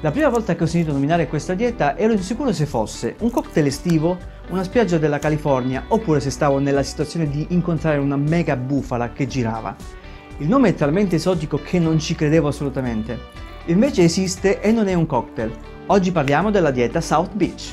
La prima volta che ho sentito nominare questa dieta ero insicuro se fosse un cocktail estivo, una spiaggia della California oppure se stavo nella situazione di incontrare una mega bufala che girava. Il nome è talmente esotico che non ci credevo assolutamente. Invece esiste e non è un cocktail. Oggi parliamo della dieta South Beach.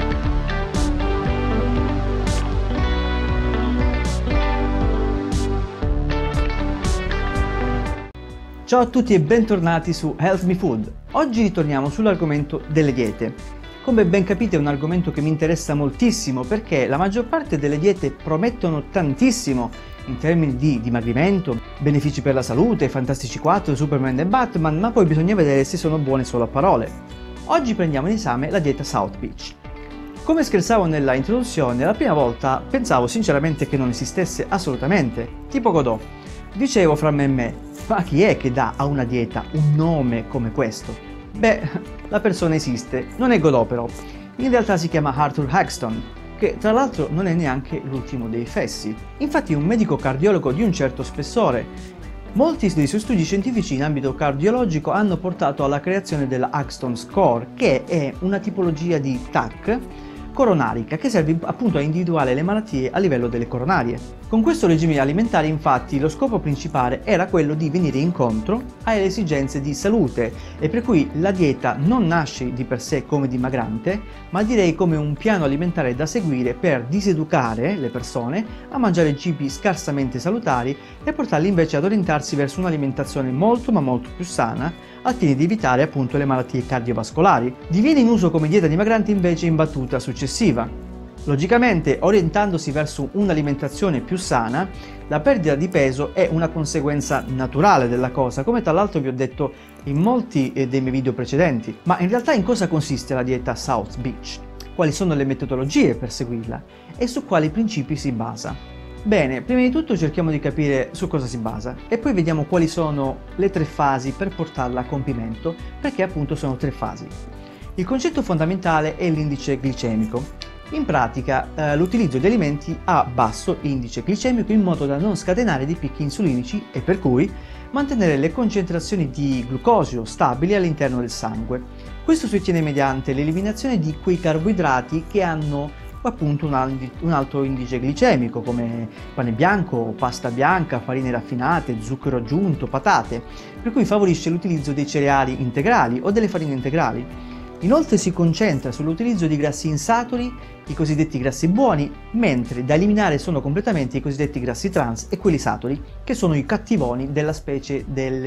Ciao a tutti e bentornati su Health Me Food. Oggi ritorniamo sull'argomento delle diete. Come ben capite è un argomento che mi interessa moltissimo perché la maggior parte delle diete promettono tantissimo in termini di dimagrimento, benefici per la salute, Fantastici 4, Superman e Batman, ma poi bisogna vedere se sono buone solo a parole. Oggi prendiamo in esame la dieta South Beach. Come scherzavo nella introduzione, la prima volta pensavo sinceramente che non esistesse assolutamente, tipo Godot. Dicevo fra me e me, ma chi è che dà a una dieta un nome come questo? Beh, la persona esiste, non è Godot però. In realtà si chiama Arthur Haxton, che tra l'altro non è neanche l'ultimo dei fessi. Infatti è un medico cardiologo di un certo spessore. Molti dei suoi studi scientifici in ambito cardiologico hanno portato alla creazione della Haxton Score, che è una tipologia di TAC coronarica che serve appunto a individuare le malattie a livello delle coronarie. Con questo regime alimentare infatti lo scopo principale era quello di venire incontro alle esigenze di salute e per cui la dieta non nasce di per sé come dimagrante, ma direi come un piano alimentare da seguire per diseducare le persone a mangiare cibi scarsamente salutari e portarli invece ad orientarsi verso un'alimentazione molto più sana al fine di evitare appunto le malattie cardiovascolari. Diviene in uso come dieta dimagrante invece in battuta successiva. Logicamente, orientandosi verso un'alimentazione più sana, la perdita di peso è una conseguenza naturale della cosa, come tra l'altro vi ho detto in molti dei miei video precedenti. Ma in realtà in cosa consiste la dieta South Beach? Quali sono le metodologie per seguirla? E su quali principi si basa? Bene, prima di tutto cerchiamo di capire su cosa si basa e poi vediamo quali sono le 3 fasi per portarla a compimento, perché appunto sono 3 fasi. Il concetto fondamentale è l'indice glicemico. In pratica l'utilizzo di alimenti a basso indice glicemico in modo da non scatenare dei picchi insulinici e per cui mantenere le concentrazioni di glucosio stabili all'interno del sangue. Questo si ottiene mediante l'eliminazione di quei carboidrati che hanno appunto un alto indice glicemico come pane bianco, pasta bianca, farine raffinate, zucchero aggiunto, patate, per cui favorisce l'utilizzo dei cereali integrali o delle farine integrali. Inoltre si concentra sull'utilizzo di grassi insaturi, i cosiddetti grassi buoni, mentre da eliminare sono completamente i cosiddetti grassi trans e quelli saturi, che sono i cattivoni della specie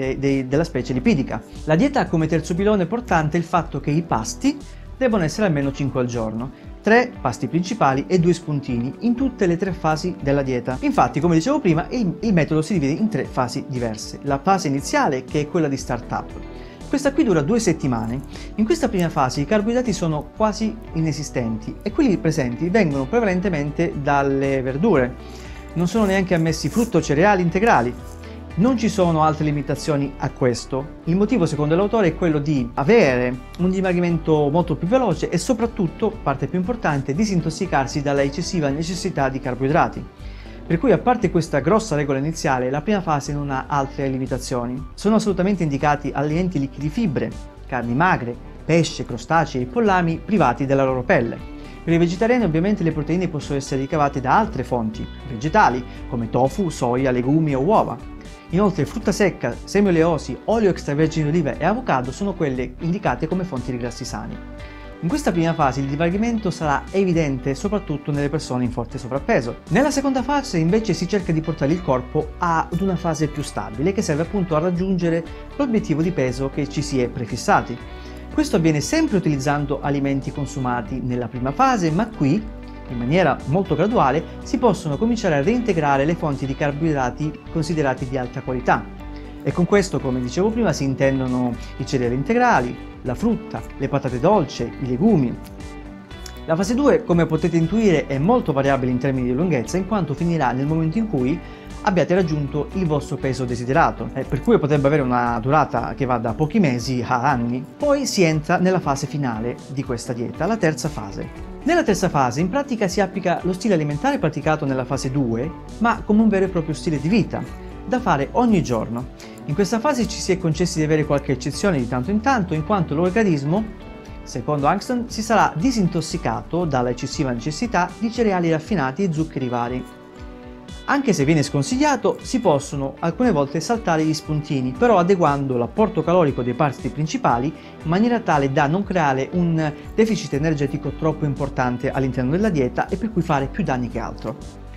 lipidica. La dieta ha come terzo pilone portante il fatto che i pasti devono essere almeno 5 al giorno, 3 pasti principali e 2 spuntini in tutte le 3 fasi della dieta. Infatti, come dicevo prima, il metodo si divide in 3 fasi diverse. La fase iniziale, che è quella di startup. Questa qui dura 2 settimane. In questa prima fase i carboidrati sono quasi inesistenti e quelli presenti vengono prevalentemente dalle verdure. Non sono neanche ammessi frutta o cereali integrali. Non ci sono altre limitazioni a questo. Il motivo, secondo l'autore, è quello di avere un dimagrimento molto più veloce e soprattutto, parte più importante, disintossicarsi dalla eccessiva necessità di carboidrati. Per cui, a parte questa grossa regola iniziale, la prima fase non ha altre limitazioni. Sono assolutamente indicati alimenti ricchi di fibre, carni magre, pesce, crostacei e pollami privati della loro pelle. Per i vegetariani ovviamente le proteine possono essere ricavate da altre fonti vegetali, come tofu, soia, legumi o uova. Inoltre frutta secca, semi oleosi, olio extravergine d'oliva e avocado sono quelle indicate come fonti di grassi sani. In questa prima fase il dimagrimento sarà evidente soprattutto nelle persone in forte sovrappeso. Nella seconda fase invece si cerca di portare il corpo ad una fase più stabile che serve appunto a raggiungere l'obiettivo di peso che ci si è prefissati. Questo avviene sempre utilizzando alimenti consumati nella prima fase, ma qui in maniera molto graduale si possono cominciare a reintegrare le fonti di carboidrati considerati di alta qualità. E con questo, come dicevo prima, si intendono i cereali integrali, la frutta, le patate dolci, i legumi. La fase 2, come potete intuire, è molto variabile in termini di lunghezza in quanto finirà nel momento in cui abbiate raggiunto il vostro peso desiderato, per cui potrebbe avere una durata che va da pochi mesi a anni. Poi si entra nella fase finale di questa dieta, la terza fase. Nella terza fase in pratica si applica lo stile alimentare praticato nella fase 2, ma come un vero e proprio stile di vita, da fare ogni giorno. In questa fase ci si è concessi di avere qualche eccezione di tanto in tanto, in quanto l'organismo, secondo Angston, si sarà disintossicato dalla eccessiva necessità di cereali raffinati e zuccheri vari. Anche se viene sconsigliato, si possono alcune volte saltare gli spuntini, però adeguando l'apporto calorico dei pasti principali in maniera tale da non creare un deficit energetico troppo importante all'interno della dieta e per cui fare più danni che altro.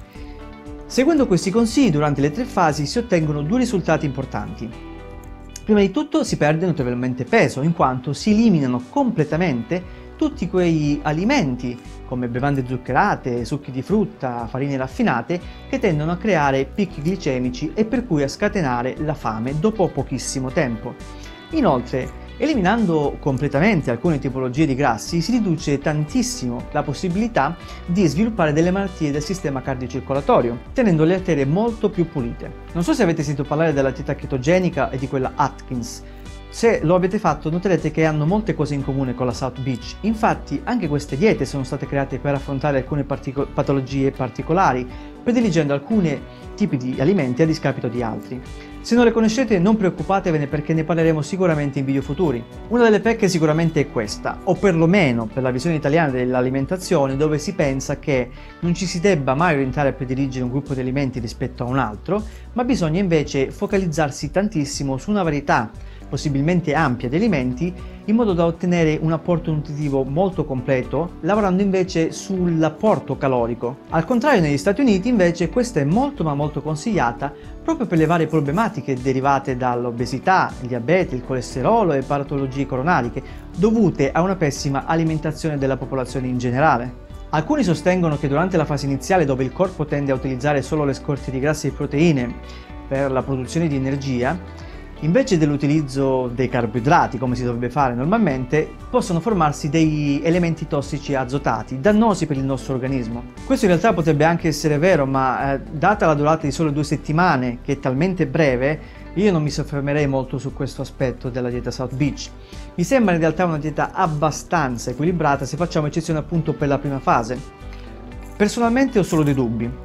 Seguendo questi consigli, durante le 3 fasi si ottengono 2 risultati importanti. Prima di tutto si perde notevolmente peso, in quanto si eliminano completamente tutti quei alimenti come bevande zuccherate, succhi di frutta, farine raffinate che tendono a creare picchi glicemici e per cui a scatenare la fame dopo pochissimo tempo. Inoltre, eliminando completamente alcune tipologie di grassi si riduce tantissimo la possibilità di sviluppare delle malattie del sistema cardiocircolatorio, tenendo le arterie molto più pulite. Non so se avete sentito parlare della dieta chetogenica e di quella Atkins. Se lo avete fatto noterete che hanno molte cose in comune con la South Beach. Infatti anche queste diete sono state create per affrontare alcune patologie particolari, prediligendo alcuni tipi di alimenti a discapito di altri. Se non le conoscete non preoccupatevene, perché ne parleremo sicuramente in video futuri. Una delle pecche sicuramente è questa, o perlomeno per la visione italiana dell'alimentazione, dove si pensa che non ci si debba mai orientare a prediligere un gruppo di alimenti rispetto a un altro, ma bisogna invece focalizzarsi tantissimo su una varietà possibilmente ampia di alimenti, in modo da ottenere un apporto nutritivo molto completo, lavorando invece sull'apporto calorico. Al contrario, negli Stati Uniti invece questa è molto ma molto consigliata, proprio per le varie problematiche derivate dall'obesità, il diabete, il colesterolo e patologie coronariche, dovute a una pessima alimentazione della popolazione in generale. Alcuni sostengono che durante la fase iniziale, dove il corpo tende a utilizzare solo le scorte di grassi e proteine per la produzione di energia, invece dell'utilizzo dei carboidrati, come si dovrebbe fare normalmente, possono formarsi degli elementi tossici azotati, dannosi per il nostro organismo. Questo in realtà potrebbe anche essere vero, ma data la durata di solo 2 settimane, che è talmente breve, io non mi soffermerei molto su questo aspetto della dieta South Beach. Mi sembra in realtà una dieta abbastanza equilibrata, se facciamo eccezione appunto per la prima fase. Personalmente ho solo dei dubbi.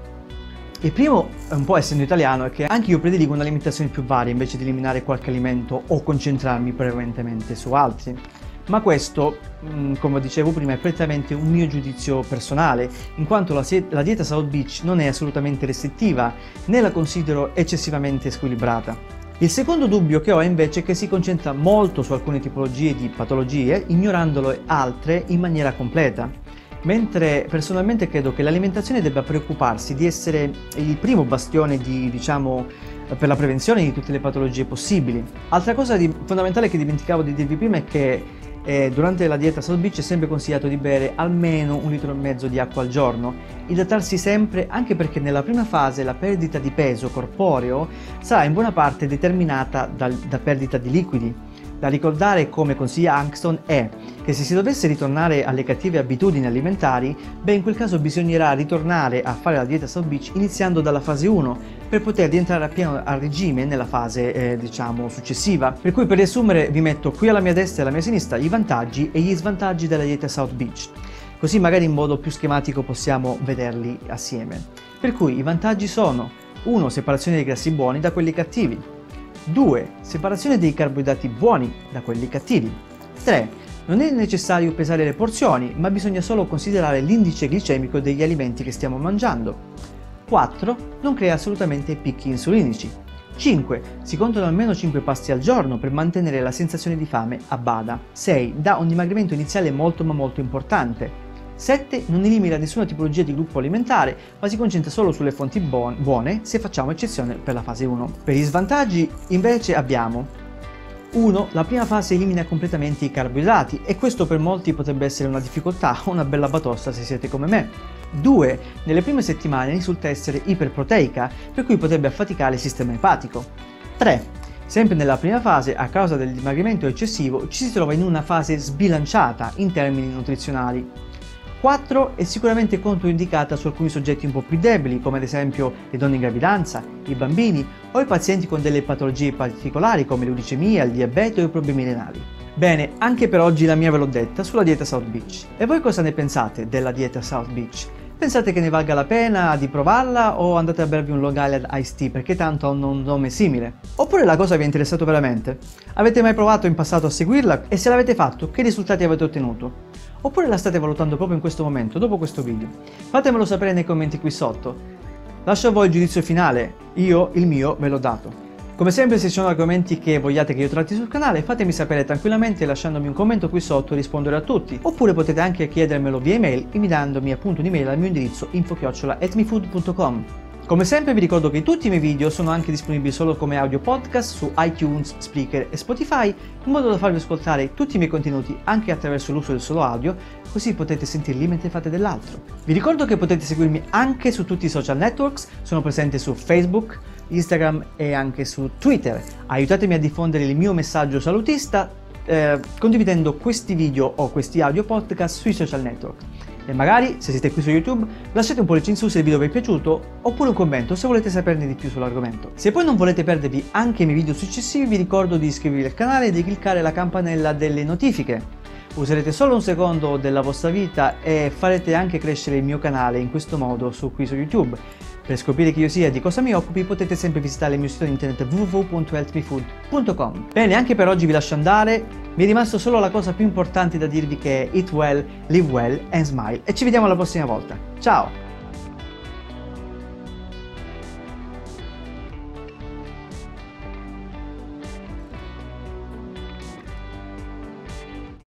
Il primo, un po' essendo italiano, è che anche io prediligo un'alimentazione più varia invece di eliminare qualche alimento o concentrarmi prevalentemente su altri. Ma questo, come dicevo prima, è prettamente un mio giudizio personale, in quanto la dieta South Beach non è assolutamente restrittiva, né la considero eccessivamente squilibrata. Il secondo dubbio che ho è invece che si concentra molto su alcune tipologie di patologie, ignorandole altre in maniera completa. Mentre personalmente credo che l'alimentazione debba preoccuparsi di essere il primo bastione per la prevenzione di tutte le patologie possibili. Altra cosa fondamentale che dimenticavo di dirvi prima è che durante la dieta South Beach è sempre consigliato di bere almeno 1,5 litri di acqua al giorno, idratarsi sempre, anche perché nella prima fase la perdita di peso corporeo sarà in buona parte determinata da perdita di liquidi. Da ricordare, come consiglia Angston, è che se si dovesse ritornare alle cattive abitudini alimentari, in quel caso bisognerà ritornare a fare la dieta South Beach iniziando dalla fase 1 per poter rientrare appieno a regime nella fase successiva. Per cui, per riassumere, vi metto qui alla mia destra e alla mia sinistra i vantaggi e gli svantaggi della dieta South Beach, così magari in modo più schematico possiamo vederli assieme. Per cui i vantaggi sono: 1. Separazione dei grassi buoni da quelli cattivi. 2. Separazione dei carboidrati buoni da quelli cattivi. 3. Non è necessario pesare le porzioni, ma bisogna solo considerare l'indice glicemico degli alimenti che stiamo mangiando. 4. Non crea assolutamente picchi insulinici. 5. Si contano almeno 5 pasti al giorno per mantenere la sensazione di fame a bada. 6. Dà un dimagrimento iniziale molto ma molto importante. 7. Non elimina nessuna tipologia di gruppo alimentare, ma si concentra solo sulle fonti buone, se facciamo eccezione per la fase 1. Per gli svantaggi invece abbiamo: 1. La prima fase elimina completamente i carboidrati, e questo per molti potrebbe essere una difficoltà o una bella batosta se siete come me. 2. Nelle prime settimane risulta essere iperproteica, per cui potrebbe affaticare il sistema epatico. 3. Sempre nella prima fase, a causa del dimagrimento eccessivo, ci si trova in una fase sbilanciata in termini nutrizionali. 4. È sicuramente controindicata su alcuni soggetti un po' più deboli, come ad esempio le donne in gravidanza, i bambini o i pazienti con delle patologie particolari come l'uricemia, il diabete o i problemi renali. Bene, anche per oggi la mia ve l'ho detta sulla dieta South Beach. E voi cosa ne pensate della dieta South Beach? Pensate che ne valga la pena di provarla o andate a bervi un Long Island Iced Tea perché tanto hanno un nome simile? Oppure la cosa vi è interessato veramente? Avete mai provato in passato a seguirla e se l'avete fatto che risultati avete ottenuto? Oppure la state valutando proprio in questo momento, dopo questo video? Fatemelo sapere nei commenti qui sotto. Lascio a voi il giudizio finale, io il mio ve l'ho dato. Come sempre, se ci sono argomenti che vogliate che io tratti sul canale, fatemi sapere tranquillamente lasciandomi un commento qui sotto e risponderò a tutti. Oppure potete anche chiedermelo via email inviandomi appunto un'email al mio indirizzo info@helpmefood.com. Come sempre vi ricordo che tutti i miei video sono anche disponibili solo come audio podcast su iTunes, Spreaker e Spotify, in modo da farvi ascoltare tutti i miei contenuti anche attraverso l'uso del solo audio, così potete sentirli mentre fate dell'altro. Vi ricordo che potete seguirmi anche su tutti i social networks, sono presente su Facebook, Instagram e anche su Twitter. Aiutatemi a diffondere il mio messaggio salutista condividendo questi video o questi audio podcast sui social network. E magari, se siete qui su YouTube, lasciate un pollice in su se il video vi è piaciuto, oppure un commento se volete saperne di più sull'argomento. Se poi non volete perdervi anche i miei video successivi, vi ricordo di iscrivervi al canale e di cliccare la campanella delle notifiche. Userete solo un secondo della vostra vita e farete anche crescere il mio canale in questo modo qui su YouTube. Per scoprire chi io sia e di cosa mi occupi potete sempre visitare il mio sito internet www.helpmefood.com. Bene, anche per oggi vi lascio andare, mi è rimasto solo la cosa più importante da dirvi che è eat well, live well and smile e ci vediamo alla prossima volta. Ciao!